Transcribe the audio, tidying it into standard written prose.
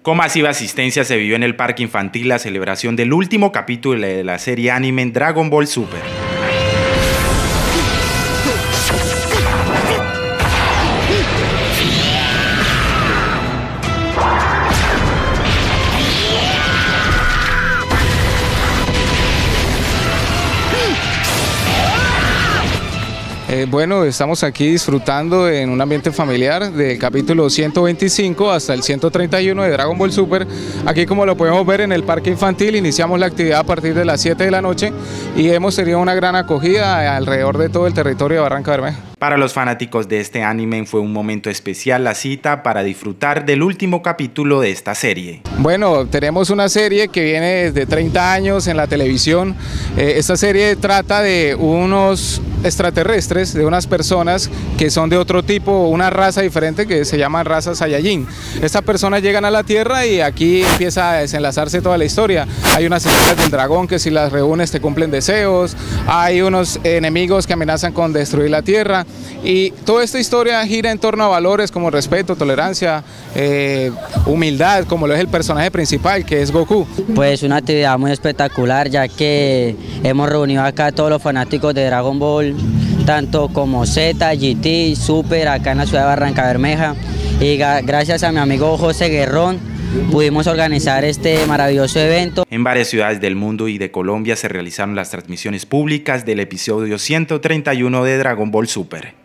Con masiva asistencia se vivió en el parque infantil la celebración del último capítulo de la serie anime Dragon Ball Super. Bueno, estamos aquí disfrutando en un ambiente familiar del capítulo 125 hasta el 131 de Dragon Ball Super. Aquí, como lo podemos ver, en el parque infantil iniciamos la actividad a partir de las 7 de la noche y hemos tenido una gran acogida alrededor de todo el territorio de Barranca Bermeja. Para los fanáticos de este anime fue un momento especial la cita para disfrutar del último capítulo de esta serie. Bueno, tenemos una serie que viene desde 30 años en la televisión. Esta serie trata de unos extraterrestres, de unas personas que son de otro tipo, una raza diferente que se llaman raza Saiyajin. Estas personas llegan a la Tierra y aquí empieza a desenlazarse toda la historia. Hay unas esferas del dragón que si las reúnes te cumplen deseos, hay unos enemigos que amenazan con destruir la Tierra y toda esta historia gira en torno a valores como respeto, tolerancia, humildad, como lo es el personaje principal, que es Goku. Pues una actividad muy espectacular, ya que hemos reunido acá a todos los fanáticos de Dragon Ball, tanto como Z, GT, Super, acá en la ciudad de Barranca Bermeja, y gracias a mi amigo José Guerrón pudimos organizar este maravilloso evento. En varias ciudades del mundo y de Colombia se realizaron las transmisiones públicas del episodio 131 de Dragon Ball Super.